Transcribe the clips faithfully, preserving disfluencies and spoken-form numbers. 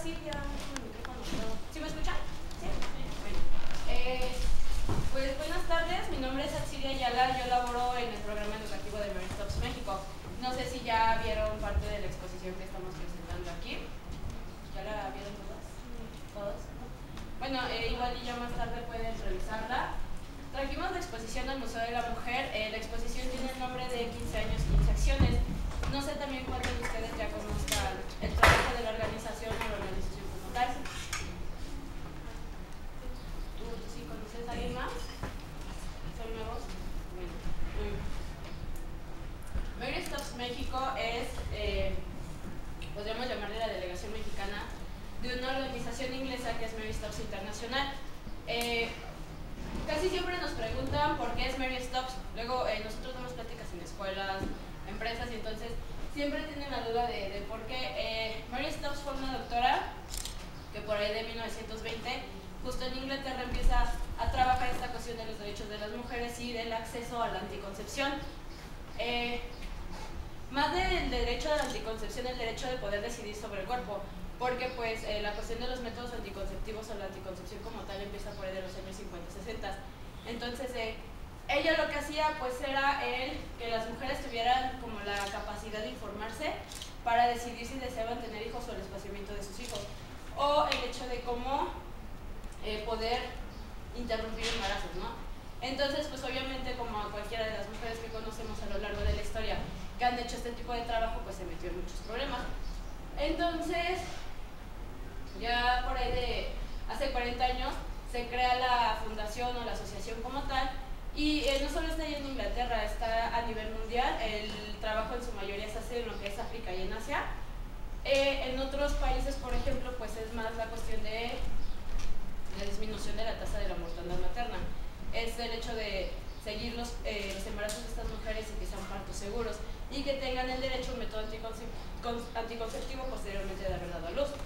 sí, ya con el micrófono. ¿Sí me escuchan? Sí. Bueno. Eh, pues buenas tardes, mi nombre es Atsiria Ayala, yo laboro en el programa educativo de Mary Stops México. No sé si ya vieron parte de la exposición que estamos presentando aquí. ¿Ya la vieron todas? ¿Todos? Bueno, eh, igual y ya más tarde pueden revisarla. Trajimos la exposición al Museo de la Mujer. Eh, la exposición tiene el nombre de quince años, quince acciones. No sé también cuántos de ustedes ya conozcan el trabajo de la organización o la organización como tal. ¿Tú sí conoces a alguien más? ¿Son nuevos? Bueno, muy bien. Mary Stops México es, eh, podríamos llamarle la delegación mexicana de una organización inglesa que es Mary Stops Internacional. Eh, casi siempre nos preguntan por qué es Mary Stops. Luego eh, nosotros damos pláticas en escuelas, empresas, y entonces siempre tienen la duda de, de por qué. Eh, Mary Stops fue una doctora que por ahí de mil novecientos veinte, justo en Inglaterra, empieza a trabajar esta cuestión de los derechos de las mujeres y del acceso a la anticoncepción. Eh, más del derecho a la anticoncepción, el derecho de poder decidir sobre el cuerpo, porque pues eh, la cuestión de los métodos anticonceptivos o la anticoncepción como tal empieza por ahí de los años cincuenta, sesenta. Entonces eh, ella lo que hacía pues era el que las mujeres tuvieran como la capacidad de informarse para decidir si deseaban tener hijos o el espaciamiento de sus hijos, o el hecho de cómo eh, poder interrumpir embarazos, ¿no? Entonces pues obviamente como a cualquiera de las mujeres que conocemos a lo largo de la historia que han hecho este tipo de trabajo, pues se metió en muchos problemas. Entonces ya por ahí de hace cuarenta años se crea la fundación o la asociación como tal, y eh, no solo está ahí en Inglaterra, está a nivel mundial. El trabajo en su mayoría se hace en lo que es África y en Asia. Eh, en otros países, por ejemplo, pues es más la cuestión de la disminución de la tasa de la mortalidad materna. Es el hecho de seguir los, eh, los embarazos de estas mujeres y que sean partos seguros y que tengan el derecho a un método anticonceptivo posteriormente de haber dado a luz.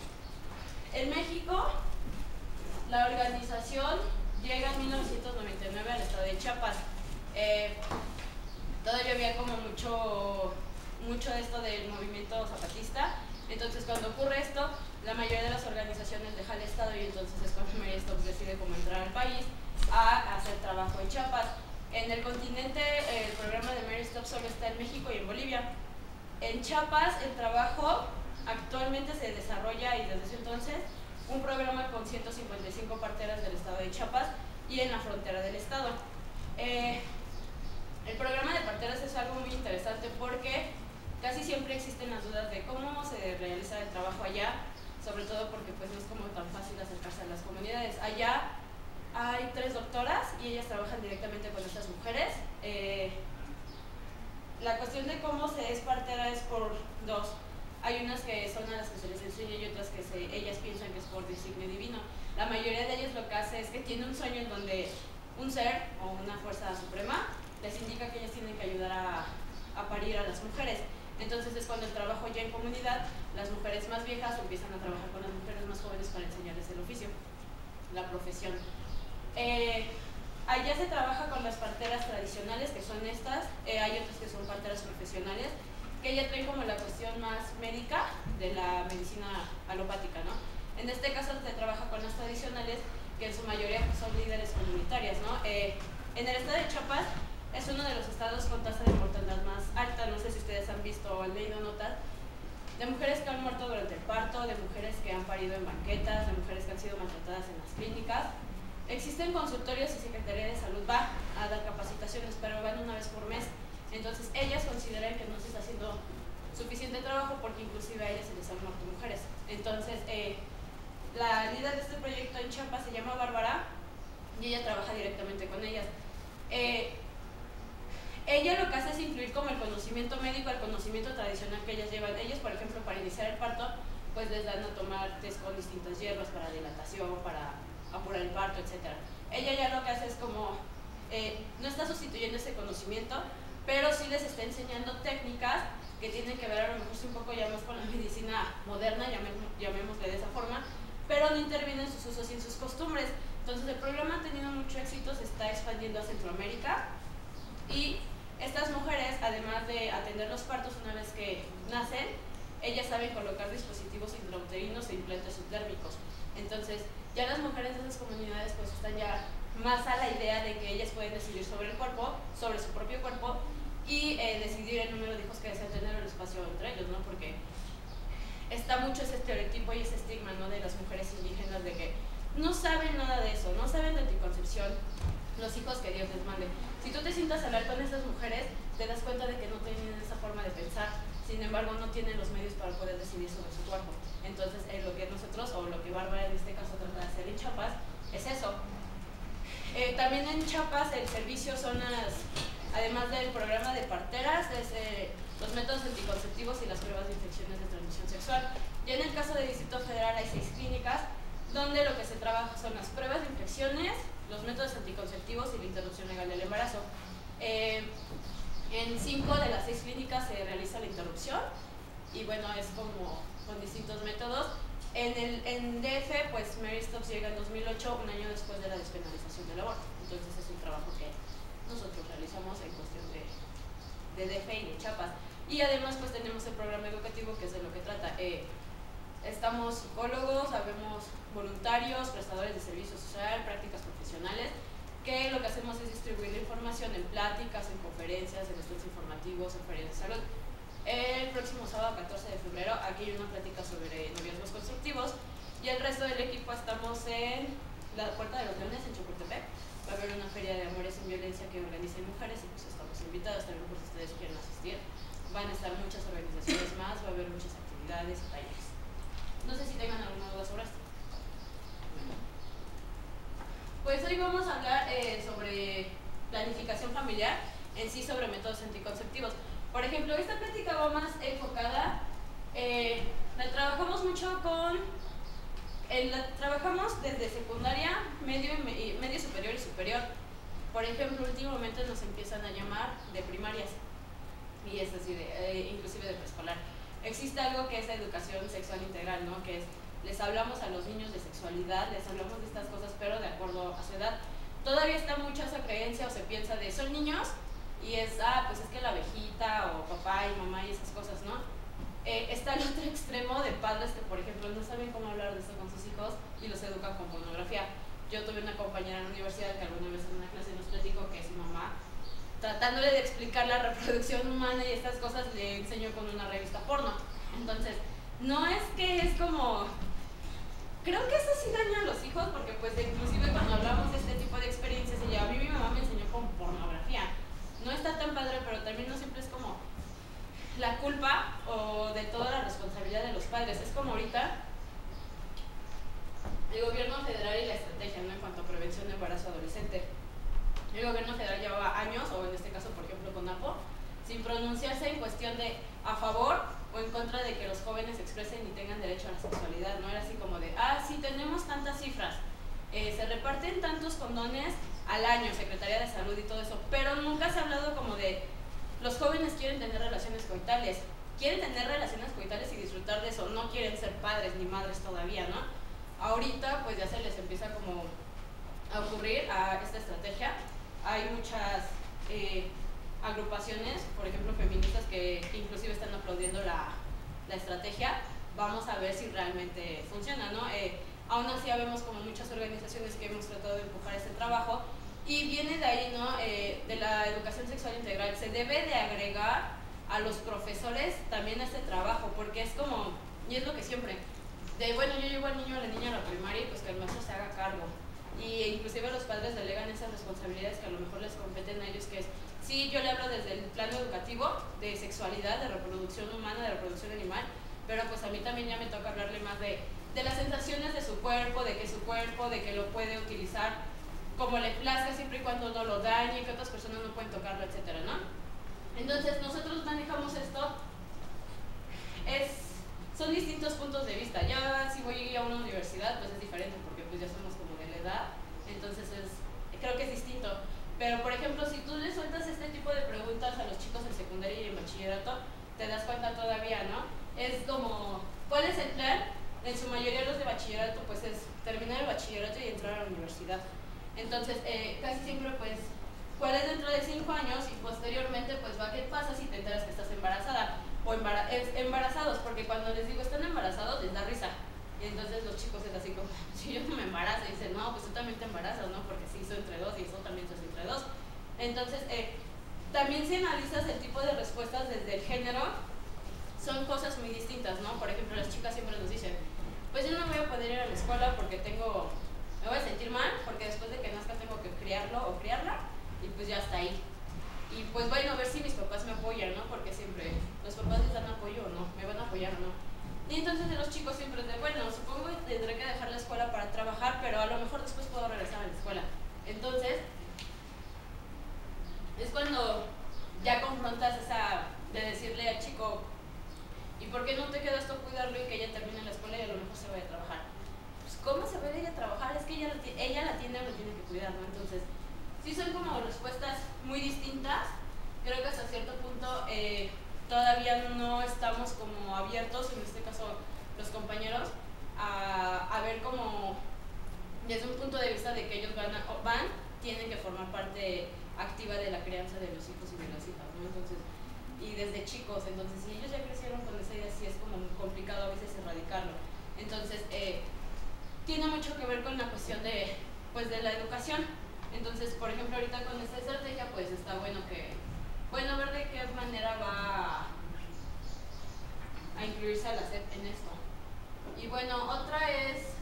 En México, la organización llega en mil novecientos noventa y nueve al estado de Chiapas. Eh, todavía había como mucho, mucho de esto del movimiento zapatista. Entonces cuando ocurre esto, la mayoría de las organizaciones deja el estado y entonces es cuando Mary Stops decide como entrar al país a hacer trabajo en Chiapas. En el continente el programa de Mary Stops solo está en México y en Bolivia. En Chiapas el trabajo actualmente se desarrolla, y desde ese entonces, un programa con ciento cincuenta y cinco parteras del estado de Chiapas y en la frontera del estado. Eh, el programa de parteras es algo muy interesante porque casi siempre existen las dudas de cómo se realiza el trabajo allá, sobre todo porque pues no es como tan fácil acercarse a las comunidades. Allá hay tres doctoras y ellas trabajan directamente con estas mujeres. Eh, la cuestión de cómo se es partera es por dos. Hay unas que son a las que se les enseña y otras que se, ellas piensan que es por designio divino. La mayoría de ellas lo que hace es que tiene un sueño en donde un ser o una fuerza suprema les indica que ellas tienen que ayudar a, a parir a las mujeres. Entonces es cuando el trabajo ya en comunidad, las mujeres más viejas empiezan a trabajar con las mujeres más jóvenes para enseñarles el oficio, la profesión. Eh, allá se trabaja con las parteras tradicionales, que son estas. Eh, hay otras que son parteras profesionales, que ya traen como la cuestión más médica de la medicina alopática, ¿no? En este caso se trabaja con las tradicionales, que en su mayoría son líderes comunitarias, ¿no? Eh, en el estado de Chiapas es uno de los estados con tasa de mortalidad más alta. No sé si ustedes han visto o han leído notas de mujeres que han muerto durante el parto, de mujeres que han parido en banquetas, de mujeres que han sido maltratadas en las clínicas. Existen consultorios y Secretaría de Salud va a dar capacitaciones, pero van una vez por mes. Entonces ellas consideran que no se está haciendo suficiente trabajo porque inclusive a ellas se les han muerto mujeres. Entonces eh, la líder de este proyecto en Chiapas se llama Bárbara y ella trabaja directamente con ellas. Eh, ella lo que hace es incluir como el conocimiento médico, el conocimiento tradicional que ellas llevan. Ellas, por ejemplo, para iniciar el parto, pues les dan a tomar test con distintas hierbas para dilatación, para apurar el parto, etcétera. Ella ya lo que hace es como, eh, no está sustituyendo ese conocimiento, pero sí les está enseñando técnicas que tienen que ver a lo mejor un poco ya más con la medicina moderna, llamémosle de esa forma, pero no intervienen en sus usos y en sus costumbres. Entonces el programa ha tenido mucho éxito, se está expandiendo a Centroamérica, y estas mujeres, además de atender los partos una vez que nacen, ellas saben colocar dispositivos intrauterinos e implantes Entonces, ya las mujeres de esas comunidades pues están ya más a la idea de que ellas pueden decidir sobre el cuerpo, sobre su propio cuerpo, y eh, decidir el número de hijos que desean tener, el espacio entre ellos, ¿no? Porque está mucho ese estereotipo y ese estigma, ¿no?, de las mujeres indígenas, de que no saben nada de eso, no saben de anticoncepción, los hijos que Dios les mande. Si tú te sientas a hablar con esas mujeres, te das cuenta de que no tienen esa forma de pensar, sin embargo no tienen los medios para poder decidir sobre su cuerpo. Entonces eh, lo que nosotros, o lo que Bárbara en este caso trata de hacer en Chiapas, es eso. Eh, también en Chiapas el servicio son las, además del programa de parteras, es eh, los métodos anticonceptivos y las pruebas de infecciones de transmisión sexual. Y en el caso del Distrito Federal hay seis clínicas donde lo que se trabaja son las pruebas de infecciones, los métodos anticonceptivos y la interrupción legal del embarazo. Eh, en cinco de las seis clínicas se realiza la interrupción y bueno, es como con distintos métodos. En el en D F, pues Mary Stopes llega en dos mil ocho, un año después de la despenalización del aborto. Entonces es un trabajo que nosotros realizamos en cuestión de, de D F y de Chiapas. Y además pues tenemos el programa educativo, que es de lo que trata. Eh, estamos psicólogos, habemos voluntarios, prestadores de servicio social, prácticas profesionales, que lo que hacemos es distribuir la información en pláticas, en conferencias, en estudios informativos, en ferias de salud. El próximo sábado catorce de febrero aquí hay una plática sobre noviazgos constructivos y el resto del equipo estamos en la Puerta de los Leones en Chapultepec. Va a haber una feria de amores sin violencia que organizan mujeres y pues estamos invitados también por si ustedes quieren asistir. Van a estar muchas organizaciones más, va a haber muchas actividades y talleres. No sé si tengan alguna duda sobre esto. Pues hoy vamos a hablar eh, sobre planificación familiar, en sí sobre métodos anticonceptivos. Por ejemplo, esta plática va más enfocada, eh, la trabajamos mucho con, eh, la trabajamos desde secundaria, medio, y medio superior y superior. Por ejemplo, últimamente nos empiezan a llamar de primarias, y es así, de, eh, inclusive de preescolar. Existe algo que es educación sexual integral, ¿no? Que es, les hablamos a los niños de sexualidad, les hablamos de estas cosas, pero de acuerdo a su edad. Todavía está mucha esa creencia o se piensa de, son niños, y es, ah, pues es que la abejita, o papá y mamá y esas cosas, ¿no? Eh, está el otro extremo de padres que, por ejemplo, no saben cómo hablar de esto con sus hijos y los educan con pornografía. Yo tuve una compañera en la universidad que alguna vez en una clase nos platicó que su mamá, tratándole de explicar la reproducción humana y estas cosas, le enseñó con una revista porno. Entonces, no es que es como... Creo que eso sí daña a los hijos, porque pues inclusive cuando hablamos de este tipo de experiencias, ella, a mí mi mamá me enseñó con pornografía. No está tan padre, pero también no siempre es como la culpa o de toda la responsabilidad de los padres. Es como ahorita el gobierno federal y la estrategia, ¿no?, en cuanto a prevención de embarazo adolescente. El gobierno federal llevaba años, o en este caso por ejemplo con APO, sin pronunciarse en cuestión de a favor o en contra de que los jóvenes expresen y tengan derecho a la sexualidad. No era así como de, ah, sí, tenemos tantas cifras, eh, se reparten tantos condones al año, Secretaría de Salud y todo eso, pero nunca se ha hablado como de, los jóvenes quieren tener relaciones coitales, quieren tener relaciones coitales y disfrutar de eso, no quieren ser padres ni madres todavía, ¿no? Ahorita pues ya se les empieza como a ocurrir a esta estrategia. Hay muchas eh, agrupaciones, por ejemplo feministas, que inclusive están aplaudiendo la, la estrategia. Vamos a ver si realmente funciona, ¿no? Eh, aún así vemos como muchas organizaciones que hemos tratado de empujar este trabajo y viene de ahí, ¿no? Eh, de la educación sexual integral. Se debe de agregar a los profesores también a este trabajo, porque es como, y es lo que siempre, de bueno, yo llevo al niño o a la niña a la primaria y pues que el maestro se haga cargo. Y inclusive los padres delegan esas responsabilidades que a lo mejor les competen a ellos, que es, sí, yo le hablo desde el plano educativo, de sexualidad, de reproducción humana, de reproducción animal, pero pues a mí también ya me toca hablarle más de, de las sensaciones de su cuerpo, de que su cuerpo, de que lo puede utilizar como le plazca siempre y cuando no lo dañe, que otras personas no pueden tocarlo, etcétera, ¿no? Entonces nosotros manejamos esto, es, son distintos puntos de vista. Ya si voy a una universidad pues es diferente, porque pues ya somos como de la edad, entonces es, creo que es distinto. Pero por ejemplo, si tú le sueltas este tipo de preguntas a los chicos en secundaria y en bachillerato, te das cuenta todavía, ¿no? Es como, ¿cuál es el plan? En su mayoría los de bachillerato pues es terminar el bachillerato y entrar a la universidad. Entonces, eh, casi siempre pues, ¿cuál es dentro de cinco años? Y posteriormente pues va, ¿qué pasa si te enteras que estás embarazada? O embara es, embarazados, porque cuando les digo están embarazados les da risa. Y entonces los los chicos es así como, si yo no me embarazo, y dicen, no, pues tú también te embarazas, ¿no? Porque se hizo entre dos y eso también se hizo entre dos. Entonces, eh, también si analizas el tipo de respuestas desde el género, son cosas muy distintas, ¿no? Por ejemplo, las chicas siempre nos dicen, pues yo no voy a poder ir a la escuela porque tengo, me voy a sentir mal, porque después de que nazca tengo que criarlo o criarla, y pues ya está ahí. Y pues bueno, a ver si mis papás me apoyan, ¿no? Porque siempre los papás les dan apoyo o no, me van a apoyar o no. Y entonces de los chicos siempre es de, bueno, supongo que tendré que dejar la escuela para trabajar, pero a lo mejor después puedo regresar a la escuela. Entonces, es cuando ya confrontas esa de decirle al chico, ¿y por qué no te quedas tú a cuidarlo y que ella termine la escuela y a lo mejor se vaya a trabajar? Pues ¿cómo se va ella a trabajar? Es que ella, ella la tiene o lo tiene que cuidar, ¿no? Entonces, sí son como respuestas muy distintas. Creo que hasta cierto punto eh, todavía no estamos como abiertos, en este caso los compañeros, a, a ver como desde un punto de vista de que ellos van, a, van, tienen que formar parte activa de la crianza de los hijos y de las hijas, ¿no? Entonces, y desde chicos, entonces si ellos ya crecieron con esa idea, sí es como muy complicado a veces erradicarlo. Entonces, eh, tiene mucho que ver con la cuestión de, pues, de la educación. Entonces, por ejemplo, ahorita con esta estrategia, pues está bueno que, bueno, ver de qué manera va a incluirse a la S E P en esto. Y bueno, otra es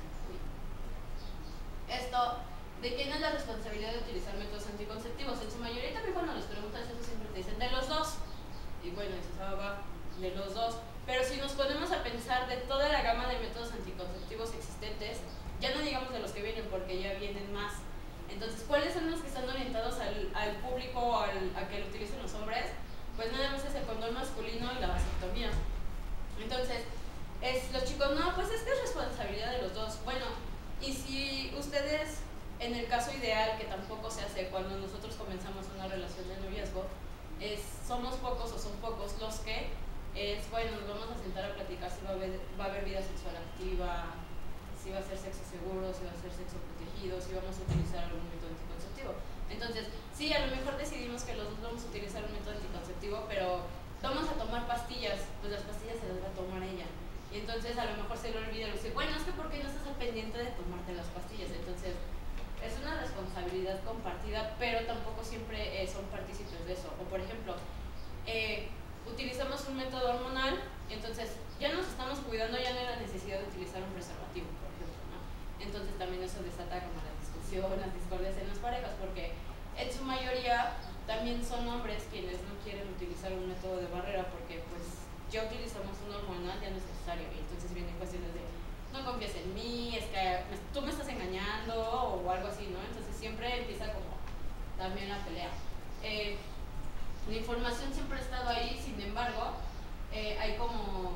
esto, ¿de quién es la responsabilidad de utilizar métodos anticonceptivos? En su mayoría también cuando les preguntas eso siempre te dicen, de los dos. Y bueno, dices, ah, va, de los dos. Pero si nos ponemos a pensar de toda la gama de métodos anticonceptivos existentes, ya no digamos de los que vienen porque ya vienen más. Entonces, ¿cuáles son los que están orientados al, al público, al, a que lo utilicen los hombres? Pues nada más es el condón masculino y la vasectomía. Entonces, es, los chicos, no, pues es que es responsabilidad de los dos. Bueno, y si ustedes, en el caso ideal, que tampoco se hace cuando nosotros comenzamos una relación de noviazgo, es, somos pocos o son pocos los que, es, bueno, nos vamos a sentar a platicar si va a haber, va a haber vida sexual activa, si va a ser sexo seguro, si va a ser sexo protegido, si vamos a utilizar algún método anticonceptivo. Entonces, sí, a lo mejor decidimos que los dos vamos a utilizar un método anticonceptivo, pero vamos a tomar pastillas, pues las pastillas se las va a tomar ella. Y entonces a lo mejor se le olvida y dice, bueno, es que ¿por qué no estás al pendiente de tomarte las pastillas? Entonces, es una responsabilidad compartida, pero tampoco siempre eh, son partícipes de eso. O por ejemplo, eh, utilizamos un método hormonal, y entonces ya nos estamos cuidando, ya no hay la necesidad de utilizar un preservativo, por ejemplo, ¿no? Entonces también eso desata como la discusión, las discordias en las parejas, porque en su mayoría también son hombres quienes no quieren utilizar un método de barrera, porque pues ya utilizamos un hormonal, ya no es necesario, y entonces vienen cuestiones de no confías en mí, es que tú me estás engañando o algo así, ¿no? Entonces siempre empieza como también la pelea. Eh, la información siempre ha estado ahí, sin embargo, eh, hay como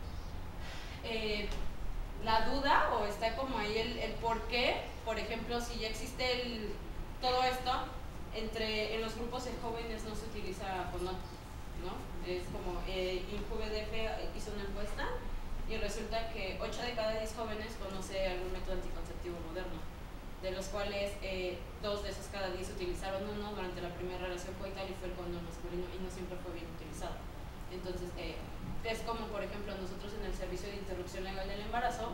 eh, la duda o está como ahí el, el por qué, por ejemplo, si ya existe el, todo esto, entre en los grupos de jóvenes no se utiliza condón, ¿no? Es como, eh, INJUVEDF hizo una encuesta y resulta que ocho de cada diez jóvenes conoce algún método anticonceptivo moderno, de los cuales eh, dos de esos cada diez utilizaron uno durante la primera relación coital y fue el condón masculino y no siempre fue bien utilizado. Entonces, eh, es como por ejemplo nosotros en el servicio de interrupción legal del embarazo,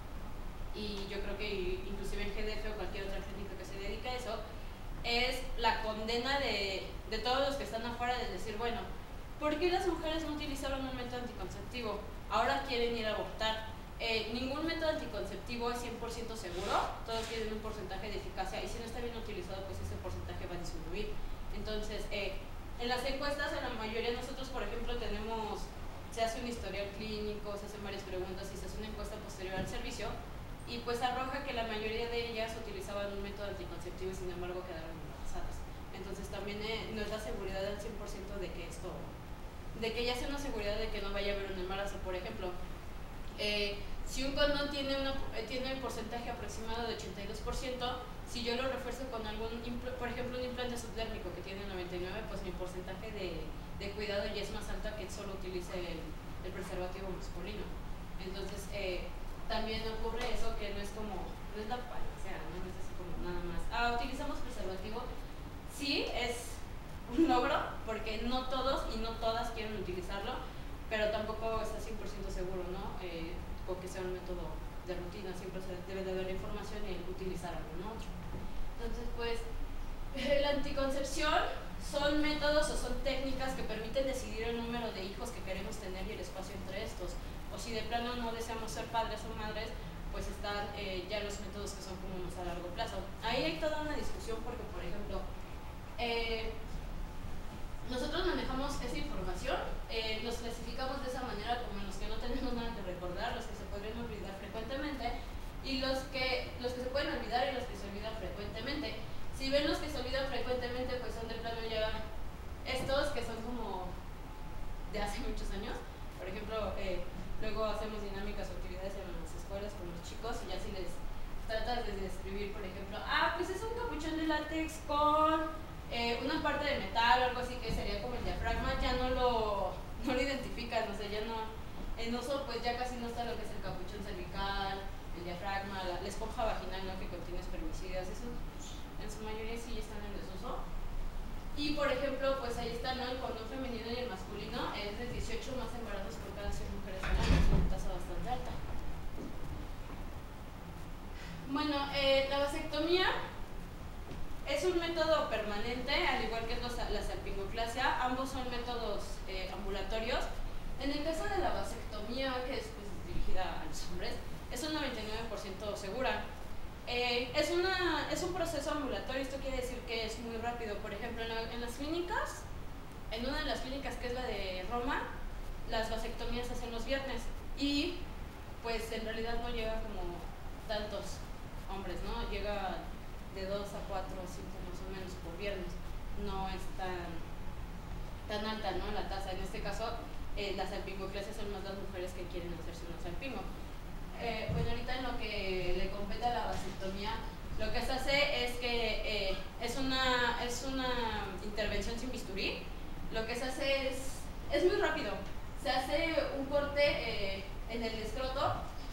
y yo creo que inclusive en G D F o cualquier otra clínica que se dedique a eso, es la condena de, de todos los que están afuera de decir, bueno, ¿por qué las mujeres no utilizaron un método anticonceptivo? Ahora quieren ir a abortar. Eh, ningún método anticonceptivo es cien por ciento seguro, todos tienen un porcentaje de eficacia y si no está bien utilizado, pues ese porcentaje va a disminuir. Entonces, eh, en las encuestas, en la mayoría de nosotros, por ejemplo, tenemos, se hace un historial clínico, se hacen varias preguntas y se hace una encuesta posterior al servicio y pues arroja que la mayoría de ellas utilizaban un método anticonceptivo y sin embargo quedaron embarazadas. Entonces también eh, no es la seguridad al cien por ciento de que esto, de que ya sea una seguridad de que no vaya a haber un embarazo. Por ejemplo, eh, si un condón tiene, una, tiene un porcentaje aproximado de ochenta y dos por ciento, si yo lo refuerzo con algún, por ejemplo, un implante subdérmico que tiene noventa y nueve por ciento, pues mi porcentaje de, de cuidado ya es más alto que solo utilice el, el preservativo masculino. Entonces, eh, también ocurre eso que no es como, no es la panacea, no es así como nada más. Ah, utilizamos preservativo, sí, es un logro, porque no todos y no todas quieren utilizarlo, pero tampoco está cien por ciento seguro, ¿no? Eh, o que sea un método de rutina, siempre se debe de ver la información y utilizar algún otro. Entonces, pues, la anticoncepción son métodos o son técnicas que permiten decidir el número de hijos que queremos tener y el espacio entre estos. O si de plano no deseamos ser padres o madres, pues están eh, ya los métodos que son como más a largo plazo. Ahí hay toda una discusión porque, por ejemplo, eh, nosotros manejamos esa información, eh, los clasificamos de esa manera como los que no tenemos nada que recordar, los que se podrían olvidar frecuentemente y los que, los que se pueden olvidar y los que se olvidan frecuentemente. Si ven los que se olvidan frecuentemente, pues son de plano ya estos que son como de hace muchos años. Por ejemplo, eh, luego hacemos dinámicas o actividades en las escuelas con los chicos y ya si les tratas de describir, por ejemplo, ah, pues es un capuchón de látex con eh, una parte de metal o algo así que sería como el diafragma, ya no lo, no lo identifican, o sea, ya no, en uso pues ya casi no está lo que es el capuchón cervical, el diafragma, la, la esponja vaginal, ¿no?, que contiene espermicidas, eso en su mayoría sí están en desuso. Y por ejemplo, pues ahí está, ¿no?, el condón femenino y el masculino, es de dieciocho más embarazos por cada cien mujeres al año, es una tasa bastante alta. Bueno, eh, la vasectomía es un método permanente, al igual que los, la salpingoclasia, ambos son métodos eh, ambulatorios. En el caso de la vasectomía, que es pues, dirigida a los hombres, es un noventa y nueve por ciento segura. Eh, es, una, es un proceso ambulatorio, esto quiere decir que es muy rápido. Por ejemplo, en, la, en las clínicas, en una de las clínicas que es la de Roma, las vasectomías se hacen los viernes y pues en realidad no llega como tantos hombres, ¿no? Llega de dos a cuatro a cinco más o menos por viernes, no es tan, tan alta, ¿no?, la tasa. En este caso, eh, las salpingoclasias son más las mujeres que quieren hacerse un salpingo. Eh, bueno, ahorita en lo que le compete a la vasectomía, lo que se hace es que eh, es, una, es una intervención sin bisturí. Lo que se hace es, es muy rápido. Se hace un corte eh, en el escroto,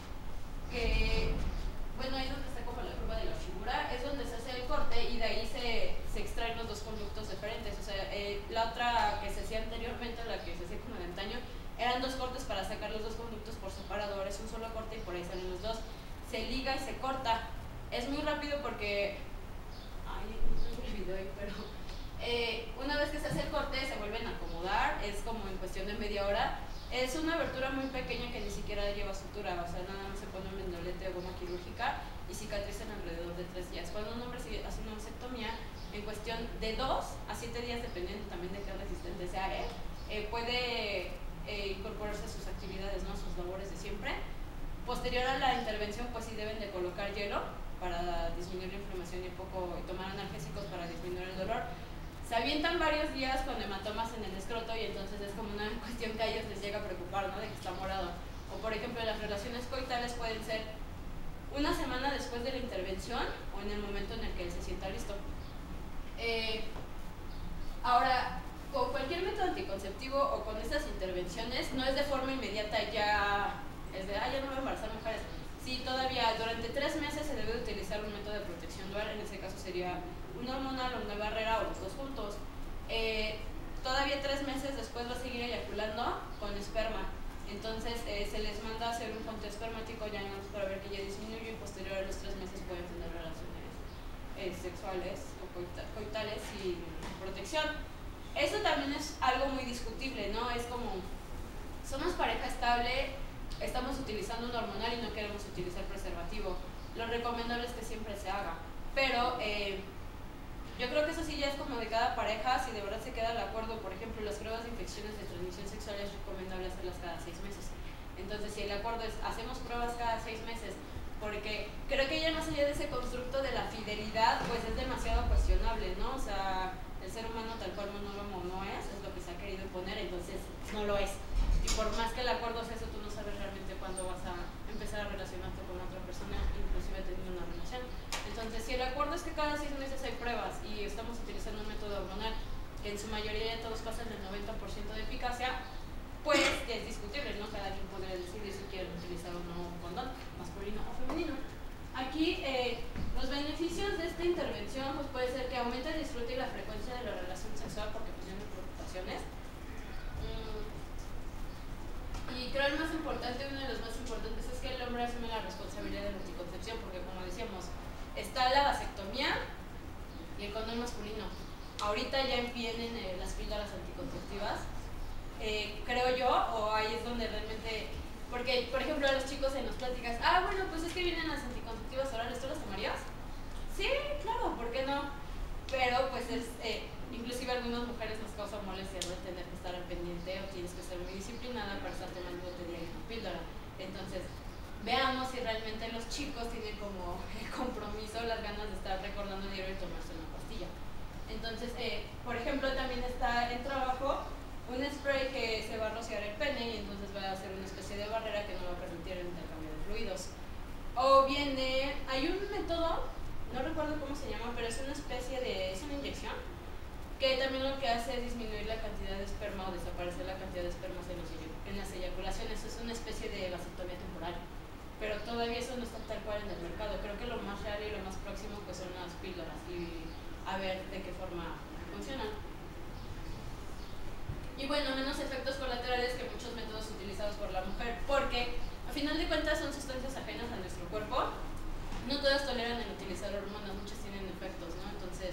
que, bueno, ahí donde está como la curva de la figura, es donde se hace el corte y de ahí se, se extraen los dos conductos diferentes. O sea, eh, la otra que se hacía anteriormente, la que se hacía como de antaño, eran dos cortes para sacar los dos conductos por separado, ahora es un solo corte y por ahí salen los dos. Se liga y se corta. Es muy rápido porque... Ay, no tengo el video ahí, pero... Eh, una vez que se hace el corte, se vuelven a acomodar, es como en cuestión de media hora. Es una abertura muy pequeña que ni siquiera lleva sutura, o sea, nada más se pone un mendolete o goma quirúrgica y cicatrizan alrededor de tres días. Cuando un hombre hace una vasectomía, en cuestión de dos a siete días, dependiendo también de qué resistente sea él, eh, puede... Eh, incorporarse a sus actividades, ¿no?, a sus labores de siempre. Posterior a la intervención, pues sí deben de colocar hielo para disminuir la inflamación y un poco y tomar analgésicos para disminuir el dolor. Se avientan varios días con hematomas en el escroto y entonces es como una cuestión que a ellos les llega a preocupar, ¿no?, de que está morado. O por ejemplo, las relaciones coitales pueden ser una semana después de la intervención o en el momento en el que él se sienta listo. Eh, ahora, con cualquier método anticonceptivo o con estas intervenciones, no es de forma inmediata ya, es de, ah, ya no voy a embarazar mujeres. Sí, todavía durante tres meses se debe utilizar un método de protección dual, en ese caso sería una hormonal o una barrera o los dos juntos. Eh, todavía tres meses después va a seguir eyaculando con esperma. Entonces eh, se les manda a hacer un conteo espermático ya para ver que ya disminuyó y posterior a los tres meses pueden tener relaciones eh, sexuales o coitales sin protección. Eso también es algo muy discutible, ¿no? Es como, somos pareja estable, estamos utilizando un hormonal y no queremos utilizar preservativo. Lo recomendable es que siempre se haga, pero eh, yo creo que eso sí ya es como de cada pareja, si de verdad se queda de acuerdo. Por ejemplo, las pruebas de infecciones de transmisión sexual es recomendable hacerlas cada seis meses. Entonces, si el acuerdo es, hacemos pruebas cada seis meses, porque creo que ya más allá de ese constructo de la fidelidad, pues es demasiado cuestionable, ¿no? O sea, el ser humano tal cual monógamo no es, es lo que se ha querido imponer, entonces no lo es. Y por más que el acuerdo sea eso, tú no sabes realmente cuándo vas a empezar a relacionarte con otra persona, inclusive teniendo una relación. Entonces, si el acuerdo es que cada seis meses hay pruebas y estamos utilizando un método hormonal que en su mayoría de todos pasan del noventa por ciento de eficacia, pues ya es discutible, ¿no? Cada quien podría decidir si quieren utilizar o no un condón, masculino o femenino. Aquí, eh, los beneficios de esta intervención pues puede ser que aumente el disfrute y la frecuencia de la relación sexual porque pues ya no hay preocupaciones. Mm. Y creo el más importante, uno de los más importantes es que el hombre hombre asume la responsabilidad de la anticoncepción, porque como decíamos, está la vasectomía y el condón masculino. Ahorita ya vienen eh, las píldoras anticonceptivas, eh, creo yo, o ahí es donde realmente, porque por ejemplo a los chicos en las pláticas, ah bueno, pues es que vienen las anticonceptivas orales, ¿tú las tomarías? Sí, claro, ¿por qué no? Pero pues es, eh, inclusive a algunas mujeres nos causa molestia de tener que estar al pendiente o tienes que ser muy disciplinada para estar tomando diario una píldora. Entonces, veamos si realmente los chicos tienen como el compromiso, las ganas de estar recordando diario y tomarse una pastilla. Entonces, eh, por ejemplo, también está en trabajo un spray que se va a rociar el pene y entonces va a hacer una especie de barrera que no va a permitir el intercambio de fluidos. O viene, hay un método, no recuerdo cómo se llama, pero es una especie de, es una inyección que también lo que hace es disminuir la cantidad de esperma o desaparecer la cantidad de espermas en, los, en las eyaculaciones. Es una especie de vasectomía temporal, pero todavía eso no está tal cual en el mercado. Creo que lo más real y lo más próximo pues son las píldoras y a ver de qué forma funcionan. Y bueno, menos efectos colaterales que muchos métodos utilizados por la mujer, porque a final de cuentas son sustancias ajenas a nuestro cuerpo. No todas toleran el utilizar hormonas, muchas tienen efectos, ¿no? Entonces,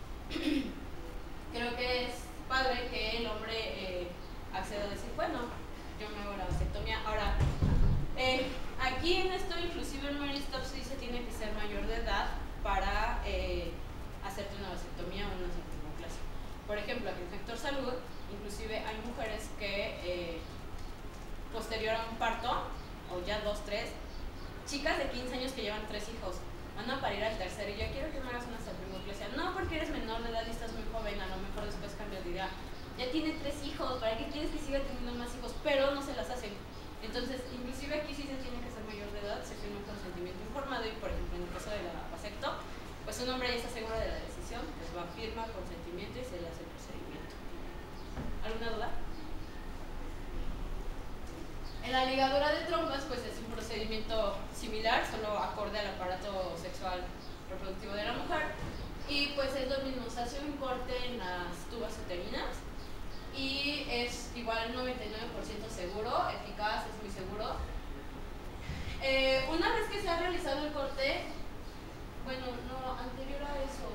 creo que es padre que el hombre eh, acceda a decir, bueno, yo me hago la vasectomía. Ahora, eh, aquí en esto, inclusive en Mary Stopes dice que tiene que ser mayor de edad para eh, hacerte una vasectomía o una salpingoclasia. Por ejemplo, aquí en Sector Salud, inclusive hay mujeres que eh, posterior a un parto, o ya dos, tres, chicas de quince años que llevan tres hijos, van a parir al tercero y yo quiero que me hagas una salpingoclasia. No, porque eres menor de edad y estás muy joven, a lo mejor después cambias de idea. Ya tiene tres hijos, ¿para qué quieres que siga teniendo más hijos? Pero no se las hacen. Entonces, inclusive aquí sí se tiene que ser mayor de edad, se firma un consentimiento informado y, por ejemplo, en el caso de la vasecto, pues un hombre ya está seguro de la decisión, pues va, firma consentimiento y se le hace el procedimiento. ¿Alguna duda? En la ligadura de trompas, pues es un procedimiento similar, solo acorde al aparato sexual reproductivo de la mujer. Y pues es lo mismo, se hace un corte en las tubas uterinas y es igual noventa y nueve por ciento seguro, eficaz, es muy seguro. Eh, una vez que se ha realizado el corte, bueno, no, anterior a eso,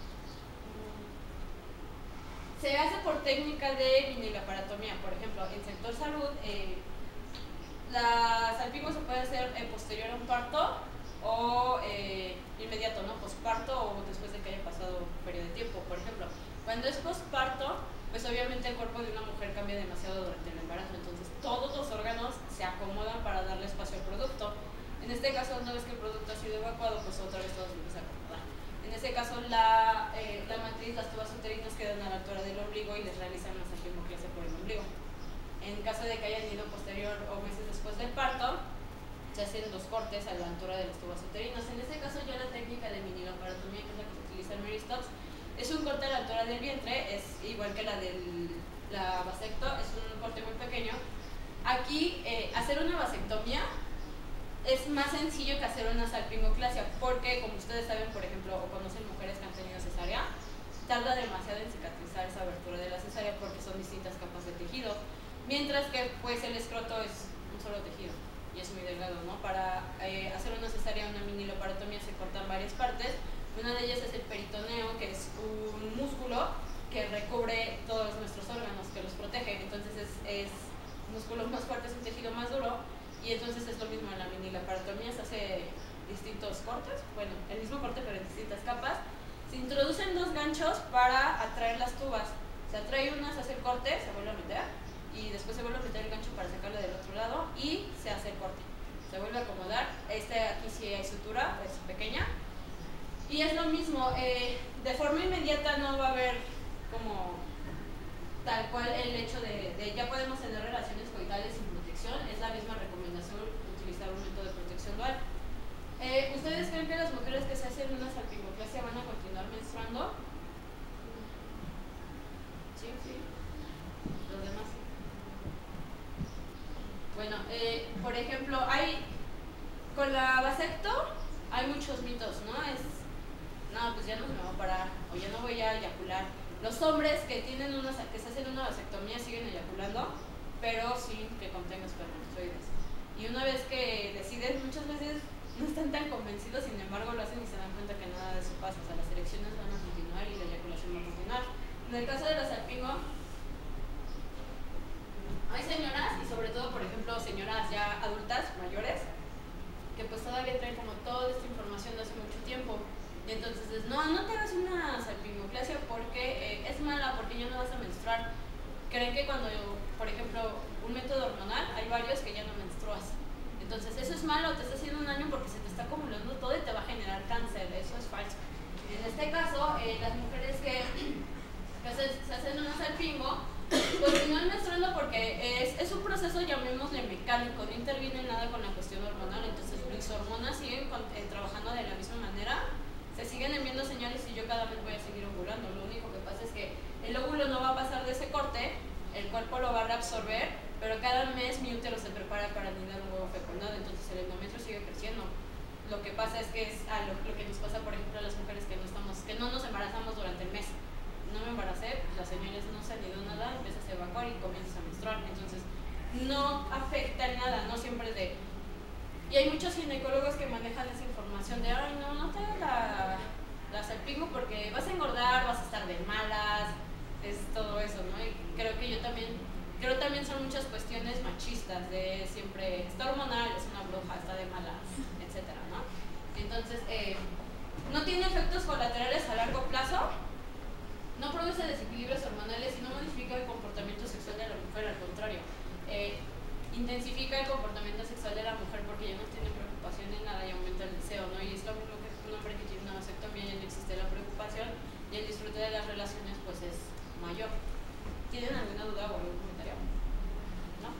se hace por técnica de vinilaparatomía. Por ejemplo, en Sector Salud, eh, la salpingo se puede hacer eh, posterior a un parto o eh, inmediato, ¿no? Posparto o después de que haya pasado un periodo de tiempo. Por ejemplo, cuando es posparto, pues obviamente el cuerpo de una mujer cambia demasiado durante el embarazo, entonces todos los órganos se acomodan para darle espacio al producto. En este caso, una vez que el producto ha sido evacuado, pues otra vez todo se empieza a acomodar. En este caso, la, eh, la matriz, las tubas uterinas quedan a la altura del ombligo y les realizan una salpingoclasia por el ombligo. En caso de que hayan ido posterior o meses después del parto, se hacen dos cortes a la altura de las tubas uterinas. En este caso ya la técnica de vinilaparatomía, que es la que se utiliza en Mary Stopes, es un corte a la altura del vientre, es igual que la de la vasecto, es un corte muy pequeño. Aquí, eh, hacer una vasectomía es más sencillo que hacer una salpingoclasia, porque como ustedes saben, por ejemplo, o conocen mujeres que han tenido cesárea, tarda demasiado en cicatrizar esa abertura de la cesárea porque son distintas capas de tejido. Mientras que pues el escroto es un solo tejido y es muy delgado, ¿no? Para eh, hacer una cesárea, una vinilaparatomía se cortan varias partes. Una de ellas es el peritoneo, que es un músculo que recubre todos nuestros órganos, que los protege. Entonces es, es músculo más fuerte, es un tejido más duro y entonces es lo mismo en la vinilaparatomía, se hace distintos cortes, bueno, el mismo corte pero en distintas capas. Se introducen dos ganchos para atraer las tubas. Se atrae una, se hace el corte, se vuelve a meter y después se vuelve a meter el gancho para sacarlo del otro lado y se hace el corte. Se vuelve a acomodar. Este aquí sí hay sutura, es pequeña. Y es lo mismo, eh, de forma inmediata no va a haber como tal cual el hecho de, de ya podemos tener relaciones coitales sin protección. Es la misma recomendación utilizar un método de protección dual. Eh, ¿Ustedes creen que las mujeres que se hacen una salpingoclasia van a continuar menstruando? Sí, sí. Los demás. Bueno, eh, por ejemplo, hay con la vasecto hay muchos mitos, ¿no? Es, no, pues ya no se me va a parar, o ya no voy a eyacular. Los hombres que tienen una, que se hacen una vasectomía siguen eyaculando, pero sin que contenga espermatozoides. Y una vez que deciden, muchas veces no están tan convencidos, sin embargo lo hacen y se dan cuenta que nada de eso pasa. O sea, las erecciones van a continuar y la eyaculación va a continuar. En el caso de la salpingo, hay señoras, y sobre todo, por ejemplo, señoras ya adultas, mayores, que pues todavía traen como toda esta información de hace mucho tiempo. Y entonces es, no, no te hagas una salpingoclasia porque eh, es mala, porque ya no vas a menstruar. Creen que cuando, por ejemplo, un método hormonal, hay varios que ya no menstruas. Entonces eso es malo, te está haciendo un daño porque se te está acumulando todo y te va a generar cáncer. Eso es falso. En este caso, eh, las mujeres que, que se, se hacen una salpingo continúan menstruando porque es, es un proceso, llamémosle mecánico, no interviene nada con la cuestión hormonal. Entonces mis hormonas siguen con, eh, trabajando de la misma manera, se siguen enviando señales y yo cada vez voy a seguir ovulando. Lo único que pasa es que el óvulo no va a pasar de ese corte, el cuerpo lo va a reabsorber, pero cada mes mi útero se prepara para anidar un huevo fecundado, entonces el endometrio sigue creciendo. Lo que pasa es que es a lo, lo que nos pasa, por ejemplo, a las mujeres que no, estamos, que no nos embarazamos durante el mes. No me embaracé, pues las señales no se han ido nada, empiezas a evacuar y comienzas a menstruar. Entonces no afecta en nada, no siempre de... Y hay muchos ginecólogos que manejan esa información de, ay, no, no te hagas la, la salpingo porque vas a engordar, vas a estar de malas, es todo eso, ¿no? Y creo que yo también, creo también son muchas cuestiones machistas de siempre, está hormonal, es una bruja, está de malas, etcétera, ¿no? Entonces, eh, no tiene efectos colaterales a largo plazo, no produce desequilibrios hormonales y no modifica el comportamiento sexual de la mujer, al contrario. Eh, intensifica el comportamiento sexual de la mujer porque ya no tiene preocupación en nada y aumenta el deseo, ¿no? Y es lo mismo que un hombre que tiene una vasectomía, ya no existe la preocupación y el disfrute de las relaciones pues es mayor. ¿Tienen alguna duda o algún comentario? ¿No?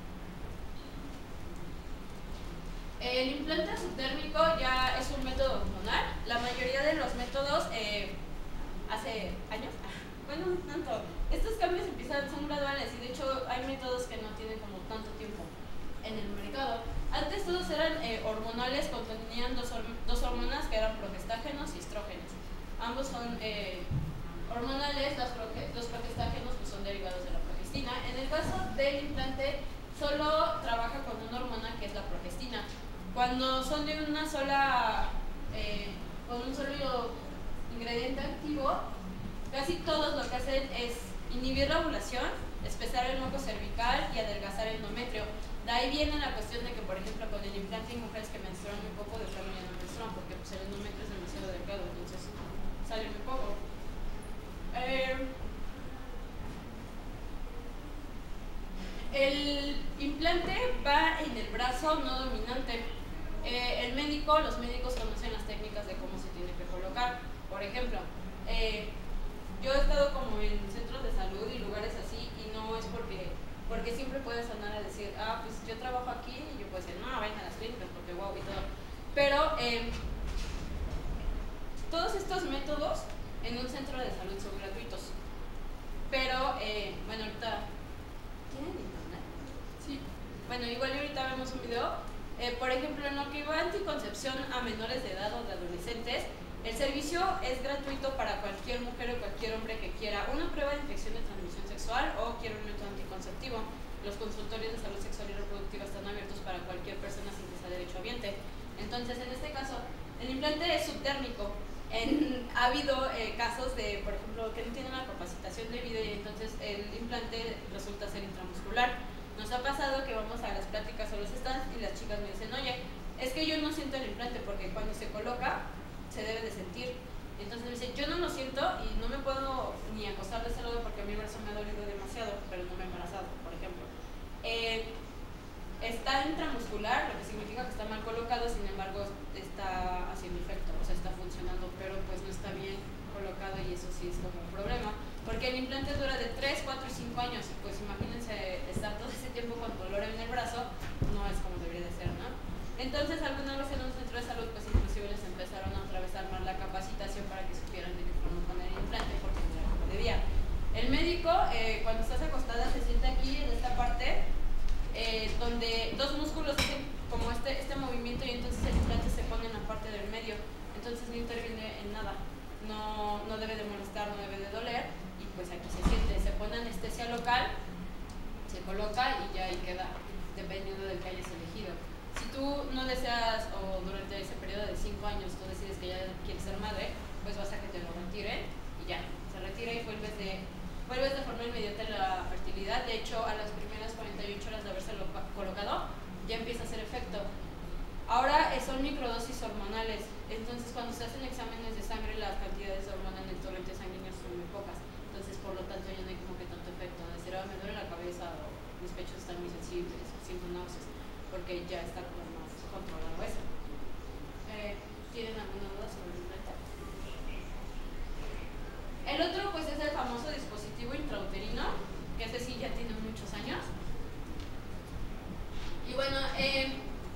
El implante subdérmico ya es un método hormonal. La mayoría de los métodos eh, hace años, bueno, no tanto. Estos cambios empiezan, son graduales y de hecho hay métodos que no tienen como tanto tiempo en el mercado. Antes todos eran eh, hormonales, contenían dos, dos hormonas que eran progestágenos y estrógenos. Ambos son eh, hormonales, los, proge, los progestágenos pues, son derivados de la progestina. En el caso del implante solo trabaja con una hormona que es la progestina. Cuando son de una sola, eh, con un solo ingrediente activo, casi todos lo que hacen es inhibir la ovulación, espesar el moco cervical y adelgazar el endometrio. De ahí viene la cuestión de que, por ejemplo, con el implante hay mujeres que menstruan muy poco, de plano ya no menstruan porque pues, el endometrio es demasiado delgado, entonces sale muy poco. Eh, el implante va en el brazo no dominante. Eh, el médico, los médicos conocen las técnicas de cómo se tiene que colocar. Por ejemplo, eh, yo he estado como en centros de salud y lugares así y no es porque porque siempre puedes sonar a decir, ah, pues yo trabajo aquí y yo puedo decir, no, vayan a las clínicas porque wow y todo. Pero eh, todos estos métodos en un centro de salud son gratuitos. Pero, eh, bueno, ahorita, ¿tienen internet? Sí. Bueno, igual ahorita vemos un video. Eh, por ejemplo, en lo que va a anticoncepción a menores de edad o de adolescentes, el servicio es gratuito para cualquier mujer o cualquier hombre que quiera una prueba de infección de transmisión sexual o quiera un método anticonceptivo. Los consultorios de salud sexual y reproductiva están abiertos para cualquier persona sin que sea derechohabiente. Entonces, en este caso, el implante es subdérmico. En, ha habido eh, casos de, por ejemplo, que no tienen la capacitación debida y entonces el implante resulta ser intramuscular. Nos ha pasado que vamos a las pláticas o los stands y las chicas me dicen, oye, es que yo no siento el implante porque cuando se coloca se debe de sentir. Entonces me dice, yo no lo siento y no me puedo ni acostar de ese lado porque a mi brazo me ha dolido demasiado, pero no me he embarazado, por ejemplo. Eh, está intramuscular, lo que significa que está mal colocado, sin embargo está haciendo efecto, o sea, está funcionando, pero pues no está bien colocado y eso sí es como un problema, porque el implante dura de tres, cuatro y cinco años, y pues imagínense estar todo ese tiempo con dolor en el brazo, no es como debería de ser, ¿no? Entonces, alguna vez en un centro de salud, pues inclusive les empezaron a otra vez a armar la capacitación para que supieran de qué forma poner el implante, porque no era como debía. El médico, eh, cuando estás acostada, se sienta aquí, en esta parte, eh, donde dos músculos hacen como este, este movimiento y entonces el implante se pone en la parte del medio. Entonces no interviene en nada. No, no debe de molestar, no debe de doler, y pues aquí se siente, se pone anestesia local, se coloca y ya ahí queda. dependiendo del que hayas elegido. Si tú no deseas, o durante ese periodo de cinco años tú decides que ya quieres ser madre, pues vas a que te lo retiren y ya, se retira y vuelves de, vuelves de forma inmediata la fertilidad. De hecho, a las primeras cuarenta y ocho horas de habérselo colocado, ya empieza a hacer efecto. Ahora eh, son microdosis hormonales, entonces cuando se hacen exámenes de sangre las cantidades de hormona en el torrente sanguíneo son muy pocas, entonces por lo tanto ya no hay como que tanto efecto. Decir, oh, me duele la cabeza o mis pechos están muy sensibles o siento náuseas, porque ya está como más controlado eso. Eh, ¿Tienen alguna duda sobre el meta? El otro pues es el famoso dispositivo intrauterino, que ese sí ya tiene muchos años. Y bueno, eh,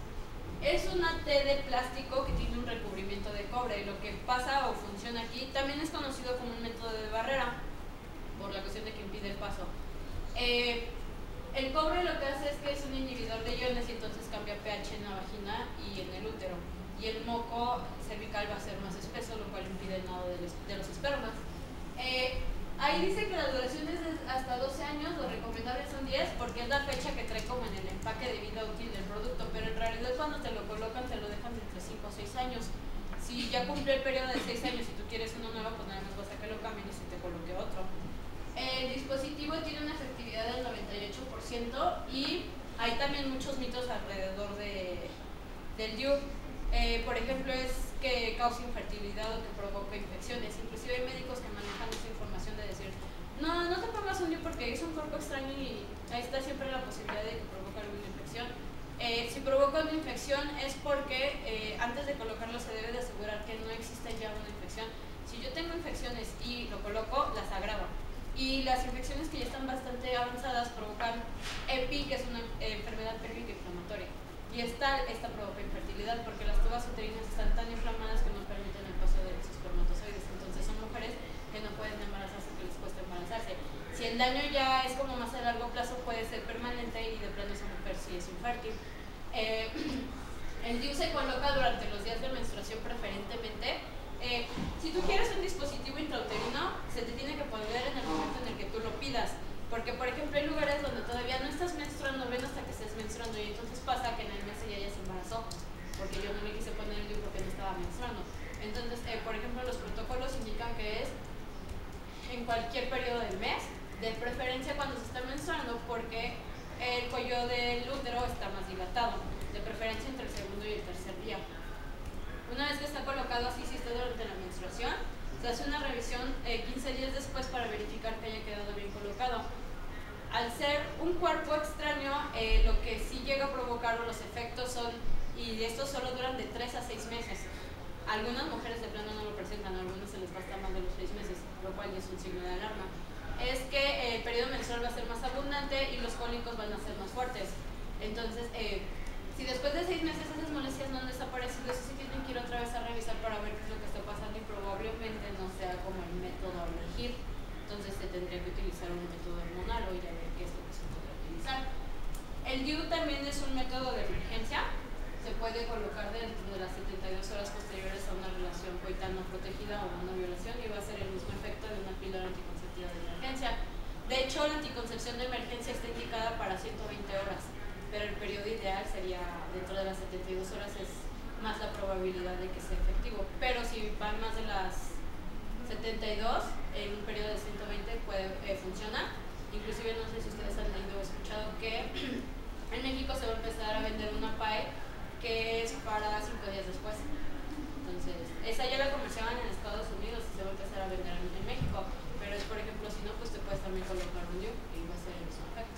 es una T de plástico que tiene un recubrimiento de cobre. Lo que pasa o funciona aquí también es conocido como un método de barrera, por la cuestión de que impide el paso. Eh, el cobre lo que hace es que es un inhibidor de iones y entonces cambia pH en la vagina y en el útero. Y el moco cervical va a ser más espeso, lo cual impide el nado de los, de los espermas. Eh, ahí dice que la duración es hasta doce años, lo recomendable son diez, porque es la fecha que trae como en el empaque de vida útil del producto, pero en realidad cuando te lo colocan te lo dejan de entre cinco o seis años. Si ya cumple el periodo de seis años y tú quieres uno nuevo, pues nada más vas a que lo cambien y se te coloque otro. El dispositivo tiene una efectividad del noventa y ocho por ciento y hay también muchos mitos alrededor de, del D I U. Eh, por ejemplo, es que causa infertilidad o que provoca infecciones. Inclusive hay médicos que manejan esa información de decir, no, no te pongas un D I U porque es un cuerpo extraño y ahí está siempre la posibilidad de que provoque alguna infección. Eh, si provoca una infección es porque eh, antes de colocarlo se debe de asegurar que no existe ya una infección. Si yo tengo infecciones y lo coloco, las agravo. Y las infecciones que ya están bastante avanzadas provocan E P I, que es una eh, enfermedad pélvica inflamatoria. Y esta, esta provoca infertilidad porque las tubas uterinas están tan inflamadas que no permiten el paso de los espermatozoides. Entonces son mujeres que no pueden embarazarse, que les cuesta embarazarse. Si el daño ya es como más a largo plazo, puede ser permanente y de plano esa mujer sí es infértil. Eh, el D I U se coloca durante los días de menstruación preferentemente. Eh, si tú quieres un dispositivo intrauterino, se te tiene que poner en el momento en el que tú lo pidas. Porque, por ejemplo, hay lugares donde todavía no estás menstruando, ven hasta que estés menstruando y entonces pasa que en el mes ya ya se embarazó, porque yo no me quise poner el D I U porque no estaba menstruando. Entonces, eh, por ejemplo, los protocolos indican que es en cualquier periodo del mes, de preferencia cuando se está menstruando, porque el cuello del útero está más dilatado, de preferencia entre el segundo y el tercer día. Una vez que está colocado así, si está durante la menstruación, se hace una revisión eh, quince días después para verificar que haya quedado bien colocado. Al ser un cuerpo extraño, eh, lo que sí llega a provocar los efectos son, y estos solo duran de tres a seis meses. Algunas mujeres de plano no lo presentan, a algunas se les basta más de los seis meses, lo cual es un signo de alarma. Es que eh, el periodo menstrual va a ser más abundante y los cólicos van a ser más fuertes. Entonces, eh, si después de seis meses esas molestias no han desaparecido, eso sí tienen que ir otra vez a revisar para ver qué es lo que está pasando y probablemente no sea como el método a elegir. Entonces se tendría que utilizar un método hormonal o ya ver qué es lo que se podrá utilizar. El D I U también es un método de emergencia. Se puede colocar dentro de las setenta y dos horas posteriores a una relación coital no protegida o una violación y va a ser el mismo efecto de una píldora anticonceptiva de emergencia. De hecho, la anticoncepción de emergencia está indicada para ciento veinte horas. Pero el periodo ideal sería dentro de las setenta y dos horas, es más la probabilidad de que sea efectivo. Pero si van más de las setenta y dos, en un periodo de ciento veinte puede eh, funcionar. Inclusive no sé si ustedes han leído o escuchado que en México se va a empezar a vender una P A E que es para cinco días después. Entonces, esa ya la comerciaban en Estados Unidos y se va a empezar a vender en, en México. Pero es, por ejemplo, si no, pues te puedes también colocar un D I U y va a ser el mismo efecto.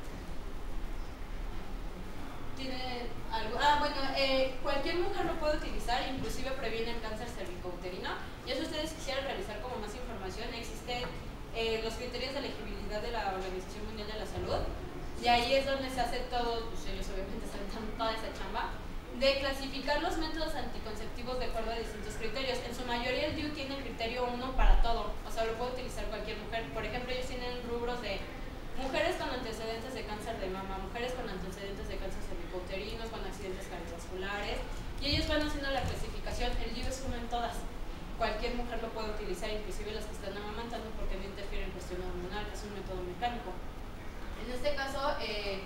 ¿Tiene algo? Ah, bueno, eh, cualquier mujer lo puede utilizar, inclusive previene el cáncer cervicouterino. Y si ustedes quisieran revisar como más información, existen eh, los criterios de elegibilidad de la Organización Mundial de la Salud. Y ahí es donde se hace todo, pues ellos obviamente se dan toda esa chamba, de clasificar los métodos anticonceptivos de acuerdo a distintos criterios. En su mayoría el D I U tiene el criterio uno para todo, o sea, lo puede utilizar cualquier mujer. Por ejemplo, ellos tienen rubros de mujeres con antecedentes de cáncer de mama, mujeres con antecedentes de cáncer cervicouterinos, con accidentes cardiovasculares, y ellos van haciendo la clasificación. El D I U es uno en todas. Cualquier mujer lo puede utilizar, inclusive las que están amamantando, porque no interfiere en cuestión hormonal, es un método mecánico. En este caso, eh,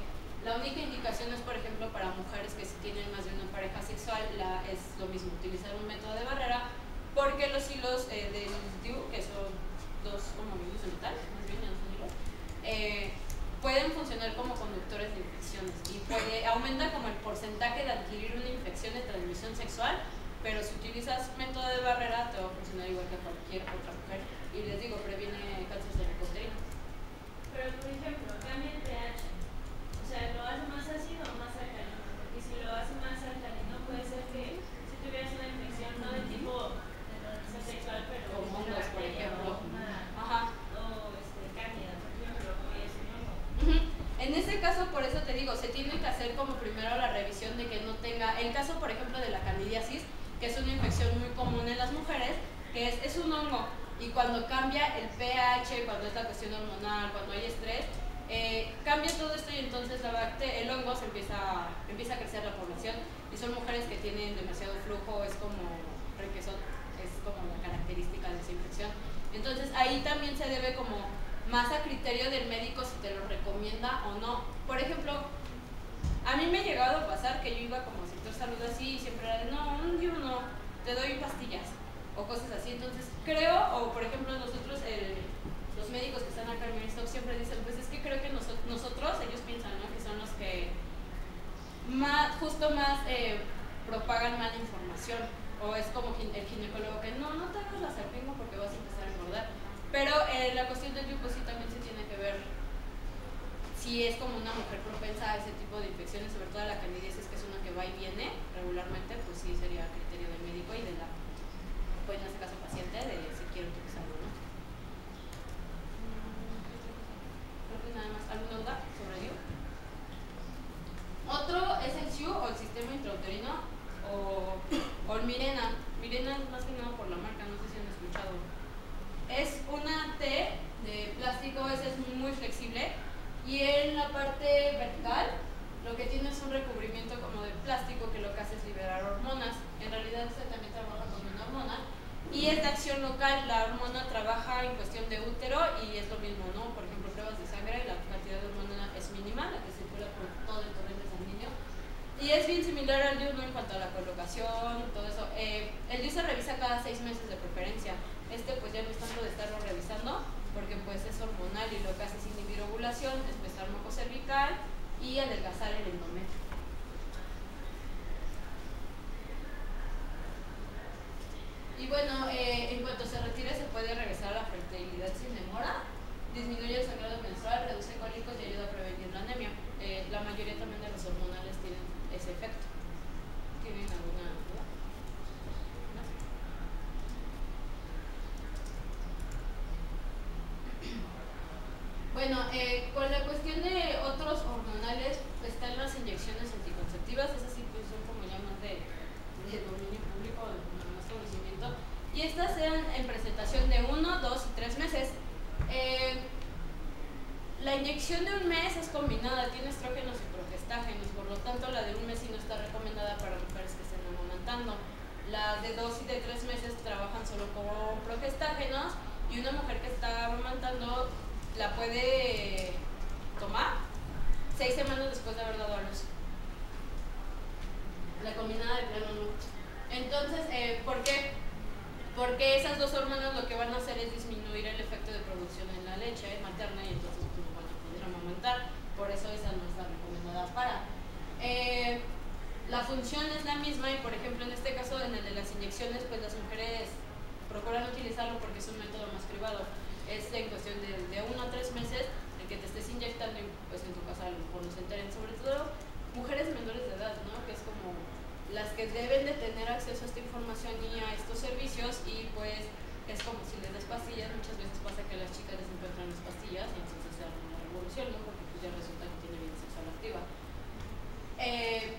La única indicación es, por ejemplo, para mujeres que si tienen más de una pareja sexual, la, es lo mismo, utilizar un método de barrera, porque los hilos eh, del D I U, que son dos como hilos de metal, más bien, no son hilos, eh, pueden funcionar como conductores de infecciones y puede aumentar como el porcentaje de adquirir una infección de transmisión sexual, pero si utilizas método de barrera te va a funcionar igual que cualquier otra mujer y les digo, previene cáncer cervicuterino. Pero por ejemplo, cambia el pH, o sea, ¿lo hace más ácido o más alcalino? Porque si lo hace más alcalino puede ser que si tuvieras una infección no de tipo de transmisión sexual, pero como hongos, por ejemplo, una, ajá, o este, cándida, por ejemplo, que es un hongo. Uh-huh. En ese caso, por eso te digo, se tiene que hacer como primero la revisión de que no tenga, el caso por ejemplo de la candidiasis, que es una infección muy común en las mujeres, que es, es un hongo, y cuando cambia el pH, cuando es la cuestión hormonal, cuando hay estrés, eh, cambia todo esto y entonces la bacteria, el hongo se empieza, empieza a crecer la población, y son mujeres que tienen demasiado flujo, es como requesón, es como la característica de esa infección. Entonces ahí también se debe como más a criterio del médico si te lo recomienda o no. Por ejemplo, a mí me ha llegado a pasar que yo iba como sector salud así y siempre era de no, un día no, te doy pastillas o cosas así. Entonces creo, o por ejemplo nosotros, el, los médicos que están acá en Meristock siempre dicen, pues es que creo que nosotros, nosotros ellos piensan, ¿no?, que son los que más, justo más eh, propagan mala información. O es como el ginecólogo que no, no te hagas la salpingo porque vas a empezar a engordar. Pero eh, la cuestión del grupo sí también se tiene que ver si es como una mujer propensa a ese tipo de infecciones, sobre todo la candidiasis, que es una que va y viene regularmente, pues sí sería criterio del médico y de la, pues en este caso paciente, de si quiere utilizarlo, ¿no? Creo que nada más. ¿Alguna duda sobre D I U? Otro es el S I U o el sistema intrauterino o, o el Mirena. Mirena es más que nada por la marca, no sé si han escuchado. Es una T de plástico, ese es muy flexible y en la parte vertical lo que tiene es un recubrimiento como de plástico que lo que hace es liberar hormonas. En realidad este también trabaja con una hormona y es de acción local. La hormona trabaja en cuestión de útero y es lo mismo, ¿no? Por ejemplo, pruebas de sangre, la cantidad de hormona es mínima, la que circula por todo el torrente sanguíneo. Y es bien similar al D I U, ¿no?, en cuanto a la colocación, todo eso. Eh, el D I U se revisa cada seis meses de preferencia. Este pues ya no es tanto de estarlo revisando, porque pues es hormonal y lo que hace es inhibir ovulación, espesar moco cervical y adelgazar el endometrio. Y bueno, eh, en cuanto se retire se puede regresar a la fertilidad sin demora, disminuye el sangrado menstrual, reduce cólicos y ayuda a prevenir la anemia. Eh, la mayoría también de los hormonales tienen ese efecto. ¿Tienen alguna duda? ¿No? Bueno, eh, con la cuestión de otros hormonales están las inyecciones anticonceptivas, esas sí pues, son como ya más de, de dominio público, de más conocimiento, y estas sean en presentación de uno, dos y tres meses. Eh, la inyección de un mes es combinada, tiene estrógenos y progestágenos, por lo tanto la de un mes sí no está recomendada para mujeres que estén amamantando. Las de dos y de tres meses trabajan solo con progestágenos y una mujer que está amamantando la puede tomar seis semanas después de haber dado a luz. La combinada de plano no. Entonces, eh, ¿por qué? Porque esas dos hormonas lo que van a hacer es disminuir el efecto de producción en la leche materna y entonces pues, no van a poder amamantar. Por eso esa no está recomendada para. Eh, la función es la misma y, por ejemplo, en este caso, en el de las inyecciones, pues las mujeres procuran utilizarlo porque es un método más privado. Es en cuestión de, de uno a tres meses el que te estés inyectando y pues en tu casa a lo mejor no se enteren, sobre todo mujeres menores de edad, ¿no?, que es como las que deben de tener acceso a esta información y a estos servicios y pues es como si les das pastillas, muchas veces pasa que a las chicas les encuentran las pastillas y entonces se dan una revolución, ¿no?, porque pues ya resulta que tiene vida sexual activa. Eh,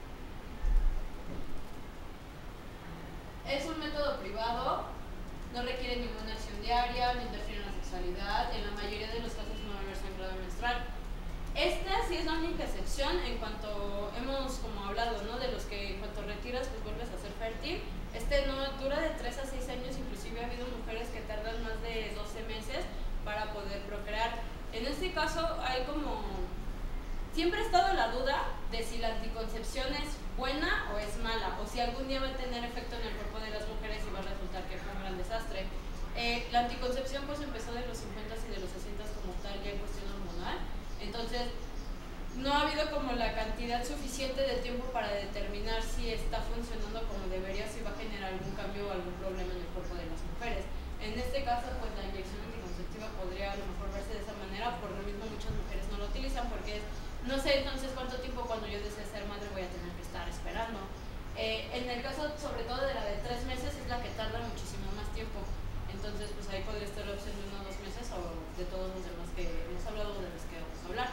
es un método privado, no requiere ninguna acción diaria, no interfiere en la sexualidad, en la mayoría de los casos no va a haber sangrado menstrual. Esta sí es la única excepción en cuanto hemos como hablado, ¿no?, de los que en cuanto retiras pues vuelves a ser fértil. Este no dura de tres a seis años, inclusive ha habido mujeres que tardan más de doce meses para poder procrear. En este caso hay como siempre ha estado la duda de si la anticoncepción es buena o es mala, o si algún día va a tener efecto en el cuerpo de las mujeres y va a resultar que fue un gran desastre. Eh, la anticoncepción pues empezó de los cincuentas y de los sesentas como tal, ya en cuestión hormonal, entonces no ha habido como la cantidad suficiente de tiempo para determinar si está funcionando como debería, si va a generar algún cambio o algún problema en el cuerpo de las mujeres. En este caso, pues la inyección anticonceptiva podría a lo mejor verse de esa manera, por lo mismo muchas mujeres no lo utilizan porque es, no sé entonces cuánto tiempo cuando yo desee ser madre voy a tener que estar esperando. Eh, en el caso sobre todo de la de tres meses es la que tarda muchísimo más tiempo, entonces pues ahí podría estar la opción de uno o dos meses o de todos los demás que hemos hablado o de los que vamos a hablar.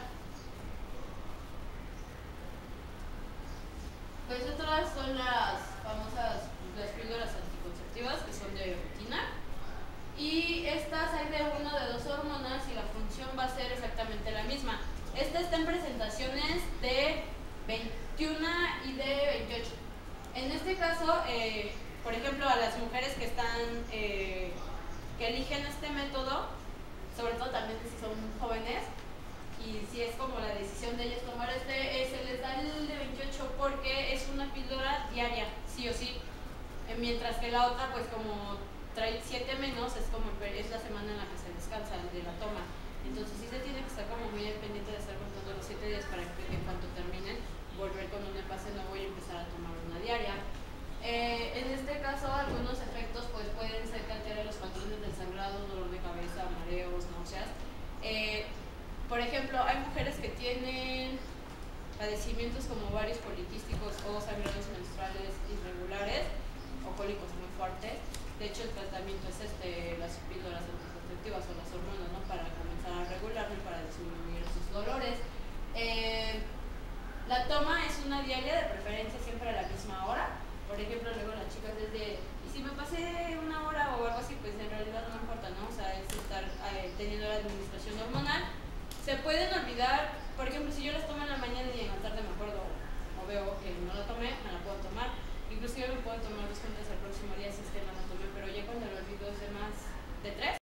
Pues otras son las famosas, las píldoras anticonceptivas que son de rutina, y estas hay de una o de dos hormonas y la función va a ser exactamente la misma. Esta está en presentaciones de veintiuno y de veintiocho. En este caso, eh, por ejemplo, a las mujeres que están eh, que eligen este método, sobre todo también si son jóvenes, y si es como la decisión de ellas tomar este, eh, se les da el de veintiocho porque es una píldora diaria, sí o sí, eh, mientras que la otra pues como trae siete menos, es como es la semana en la que se descansa de la toma, entonces sí se tiene que estar como muy pendiente de estar contando los siete días para que en cuanto terminen volver con un envase nuevo y empezar a tomar una diaria. Eh, en este caso algunos efectos pues pueden ser que altere los patrones del sangrado, dolor de cabeza, mareos, náuseas. Eh, Por ejemplo, hay mujeres que tienen padecimientos como ovarios poliquísticos o sangrados menstruales irregulares o cólicos muy fuertes. De hecho, el tratamiento es este, las píldoras anticonceptivas o las hormonas, ¿no? Para comenzar a regularlo y para disminuir sus dolores. Eh, la toma es una diaria, de preferencia siempre a la misma hora. Por ejemplo, luego las chicas desde, y si me pasé una hora o algo así, pues en realidad no importa, ¿no? O sea, es estar eh, teniendo la administración hormonal. Se pueden olvidar, por ejemplo, si yo las tomo en la mañana y en la tarde me acuerdo o veo que no la tomé, me la puedo tomar. Inclusive me puedo tomar dos cuentas el próximo día si es que no la tomé, pero ya cuando lo olvido es de más de tres.